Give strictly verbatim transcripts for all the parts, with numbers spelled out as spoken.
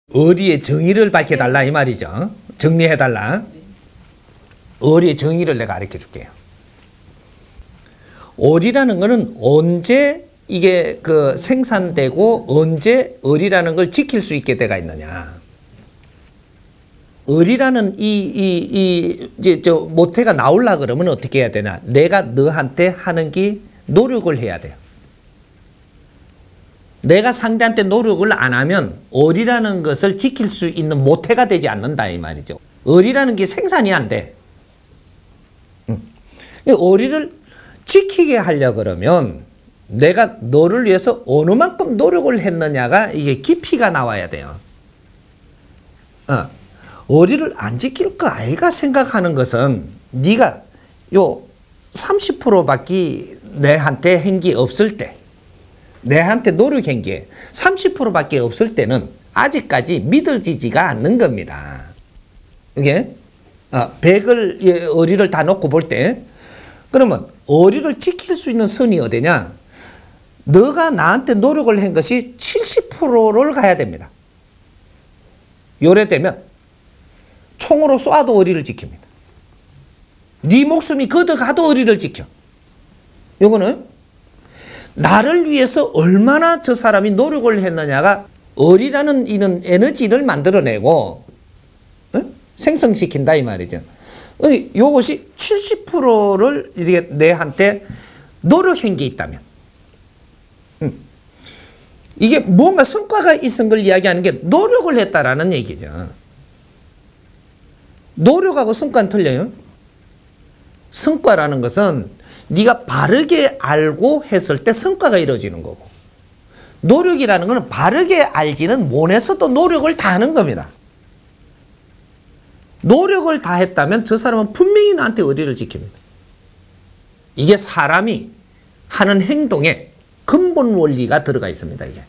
어리의 정의를 밝혀달라 이 말이죠. 정리해달라. 어리의 정의를 내가 가르쳐 줄게요. 어리라는 거는 언제 이게 그 생산되고 언제 어리라는 걸 지킬 수 있게 돼가 있느냐. 어리라는 이, 이, 이, 이제 저 모태가 나오려 그러면 어떻게 해야 되나. 내가 너한테 하는 게 노력을 해야 돼요. 내가 상대한테 노력을 안 하면 어리라는 것을 지킬 수 있는 모태가 되지 않는다 이 말이죠. 어리라는 게 생산이 안 돼. 응. 어리를 지키게 하려 그러면 내가 너를 위해서 어느 만큼 노력을 했느냐가 이게 깊이가 나와야 돼요. 어. 어리를 안 지킬 거 아이가 생각하는 것은 네가 요 삼십 퍼센트밖에 내한테 한 게 없을 때, 내한테 노력한 게 삼십 퍼센트밖에 없을 때는 아직까지 믿어지지가 않는 겁니다. 이게 어, 백을 어리를 다 놓고 볼 때 그러면 어리를 지킬 수 있는 선이 어디냐? 너가 나한테 노력을 한 것이 칠십 퍼센트를 가야 됩니다. 요래되면 총으로 쏴도 어리를 지킵니다. 네 목숨이 걷어가도 어리를 지켜. 요거는 나를 위해서 얼마나 저 사람이 노력을 했느냐가 어리라는 이는 에너지를 만들어내고 어? 생성시킨다 이 말이죠. 요것이 칠십 퍼센트를 이게 내한테 노력한 게 있다면 음. 이게 뭔가 성과가 있은 걸 이야기하는 게 노력을 했다라는 얘기죠. 노력하고 성과는 틀려요. 성과라는 것은 네가 바르게 알고 했을 때 성과가 이루어지는 거고, 노력이라는 것은 바르게 알지는 못해서도 노력을 다 하는 겁니다. 노력을 다 했다면 저 사람은 분명히 나한테 의리를 지킵니다. 이게 사람이 하는 행동에 근본 원리가 들어가 있습니다. 이게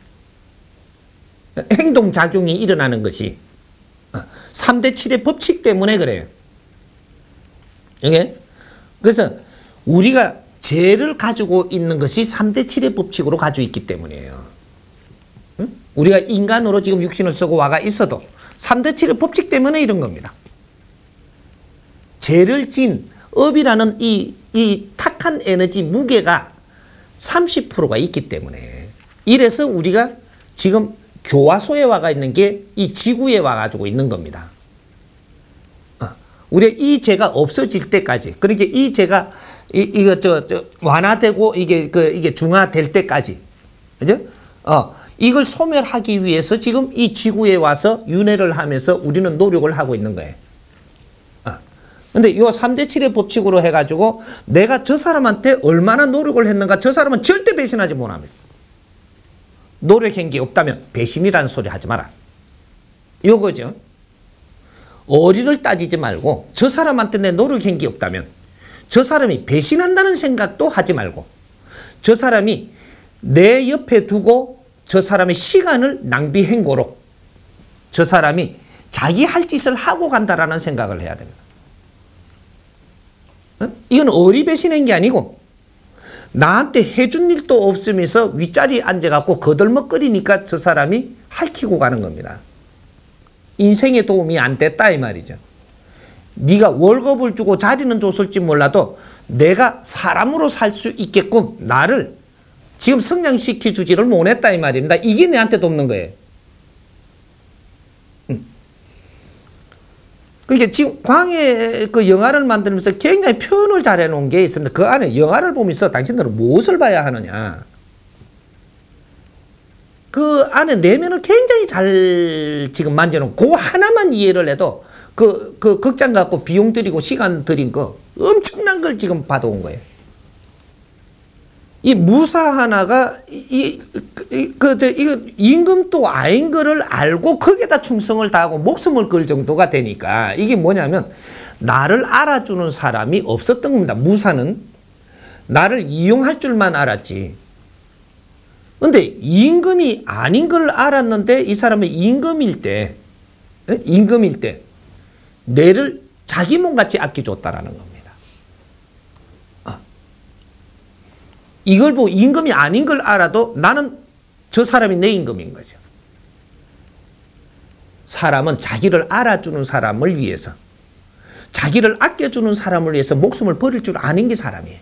행동작용이 일어나는 것이 삼 대 칠의 법칙 때문에 그래요. 이게 그래서 우리가 죄를 가지고 있는 것이 삼 대 칠의 법칙으로 가지고 있기 때문이에요. 응? 우리가 인간으로 지금 육신을 쓰고 와가 있어도 삼 대 칠의 법칙 때문에 이런 겁니다. 죄를 진 업이라는 이, 이 탁한 에너지 무게가 삼십 퍼센트가 있기 때문에 이래서 우리가 지금 교화소에 와가 있는 게 이 지구에 와가지고 있는 겁니다. 어. 우리가 이 죄가 없어질 때까지, 그러니까 이 죄가 이, 이거 저, 저 완화되고 이게 그 이게 중화될 때까지, 그죠? 어, 이걸 소멸하기 위해서 지금 이 지구에 와서 윤회를 하면서 우리는 노력을 하고 있는 거예요. 어. 근데 요 삼 대 칠의 법칙으로 해가지고 내가 저 사람한테 얼마나 노력을 했는가, 저 사람은 절대 배신하지 못합니다. 노력한 게 없다면 배신이라는 소리 하지 마라. 요거죠. 어리를 따지지 말고 저 사람한테 내 노력한 게 없다면 저 사람이 배신한다는 생각도 하지 말고 저 사람이 내 옆에 두고 저 사람의 시간을 낭비한 거로 저 사람이 자기 할 짓을 하고 간다라는 생각을 해야 됩니다. 어? 이건 어리 배신한 게 아니고 나한테 해준 일도 없으면서 윗자리에 앉아갖고 거들먹거리니까 저 사람이 핥히고 가는 겁니다. 인생에 도움이 안 됐다 이 말이죠. 네가 월급을 주고 자리는 줬을지 몰라도 내가 사람으로 살 수 있게끔 나를 지금 성장시켜 주지를 못했다 이 말입니다. 이게 내한테 돕는 거예요. 그러니까 지금 광해 그 영화를 만들면서 굉장히 표현을 잘 해놓은 게 있습니다. 그 안에 영화를 보면서 당신들은 무엇을 봐야 하느냐. 그 안에 내면을 굉장히 잘 지금 만져놓은 그 하나만 이해를 해도 그, 그 극장 갖고 비용 들이고 시간 들인 거 엄청난 걸 지금 받아온 거예요. 이 무사 하나가 이, 이, 그, 저, 이거 임금도 아닌 거를 알고 거기에다 충성을 다하고 목숨을 걸 정도가 되니까 이게 뭐냐면 나를 알아주는 사람이 없었던 겁니다. 무사는 나를 이용할 줄만 알았지. 근데 임금이 아닌 걸 알았는데 이 사람은 임금일 때, 임금일 때 내를 자기 몸같이 아껴줬다라는 겁니다. 이걸 보고 임금이 아닌 걸 알아도 나는 저 사람이 내 임금인 거죠. 사람은 자기를 알아주는 사람을 위해서, 자기를 아껴주는 사람을 위해서 목숨을 버릴 줄 아는 게 사람이에요.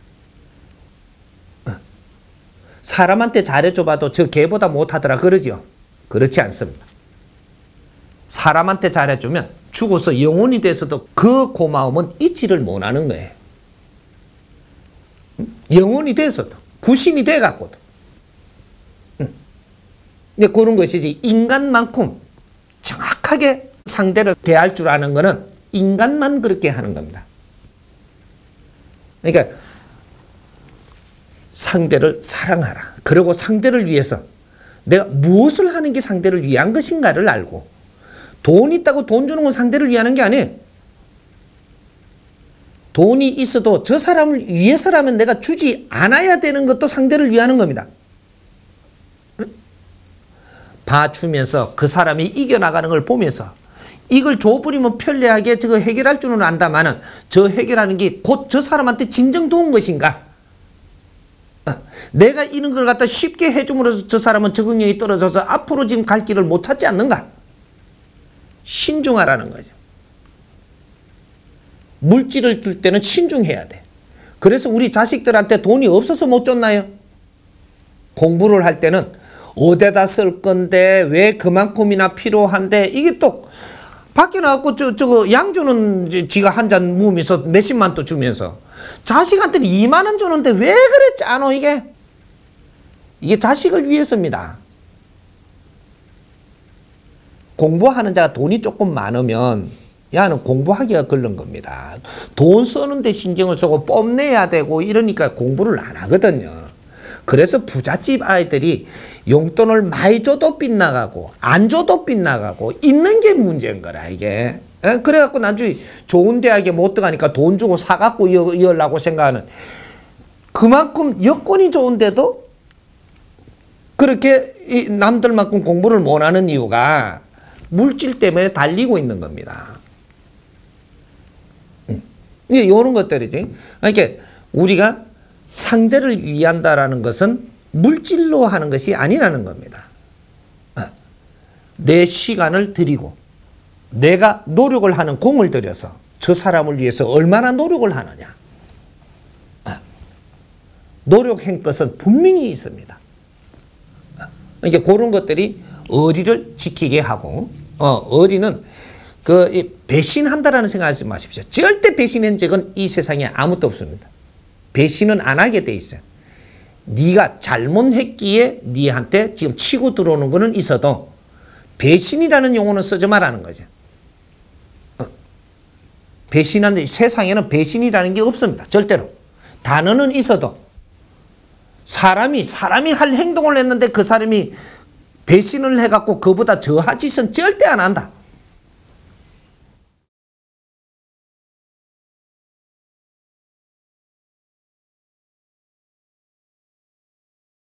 사람한테 잘해줘봐도 저 개보다 못하더라 그러죠. 그렇지 않습니다. 사람한테 잘해주면 죽어서 영혼이 돼서도 그 고마움은 잊지를 못하는 거예요. 영혼이 돼서도, 구신이 돼갖고도. 근데 그런 것이지, 인간만큼 정확하게 상대를 대할 줄 아는 거는 인간만 그렇게 하는 겁니다. 그러니까 상대를 사랑하라. 그리고 상대를 위해서 내가 무엇을 하는 게 상대를 위한 것인가를 알고, 돈 있다고 돈 주는 건 상대를 위하는 게 아니에요. 돈이 있어도 저 사람을 위해서라면 내가 주지 않아야 되는 것도 상대를 위하는 겁니다. 봐주면서 그 사람이 이겨나가는 걸 보면서 이걸 줘버리면 편리하게 저거 해결할 줄은 안다마는 저 해결하는 게 곧 저 사람한테 진정 좋은 것인가? 내가 이런 걸 갖다 쉽게 해줌으로써 저 사람은 적응력이 떨어져서 앞으로 지금 갈 길을 못 찾지 않는가? 신중하라는 거죠. 물질을 줄 때는 신중해야 돼. 그래서 우리 자식들한테 돈이 없어서 못 줬나요? 공부를 할 때는 어디다 쓸 건데 왜 그만큼이나 필요한데, 이게 또 밖에 나가고 저, 저거 양주는 지가 한 잔 모으면서 몇십만 또 주면서 자식한테는 이만 원 주는데 왜 그랬지 않아 이게? 이게 자식을 위해서입니다. 공부하는 자가 돈이 조금 많으면 야는 공부하기가 걸른 겁니다. 돈 쓰는데 신경을 쓰고 뽐내야 되고 이러니까 공부를 안 하거든요. 그래서 부잣집 아이들이 용돈을 많이 줘도 빗나가고 안 줘도 빗나가고 있는 게 문제인 거라 이게. 에? 그래갖고 나중에 좋은 대학에 못 들어가니까 돈 주고 사갖고 이으려고 생각하는, 그만큼 여건이 좋은데도 그렇게 남들만큼 공부를 못하는 이유가 물질 때문에 달리고 있는 겁니다. 이게 이런 것들이지. 그러니까 우리가 상대를 위한다라는 것은 물질로 하는 것이 아니라는 겁니다. 내 시간을 들이고 내가 노력을 하는 공을 들여서 저 사람을 위해서 얼마나 노력을 하느냐. 노력한 것은 분명히 있습니다. 그러니까 그런 것들이 어리를 지키게 하고, 어, 어리는 그 배신한다라는 생각하지 마십시오. 절대 배신한 적은 이 세상에 아무도 없습니다. 배신은 안 하게 돼 있어요. 네가 잘못했기에 네한테 지금 치고 들어오는 거는 있어도 배신이라는 용어는 쓰지 말라는 거죠. 어. 배신하는데 세상에는 배신이라는 게 없습니다. 절대로. 단어는 있어도 사람이 사람이 할 행동을 했는데 그 사람이 배신을 해갖고 그보다 저하 짓은 절대 안 한다.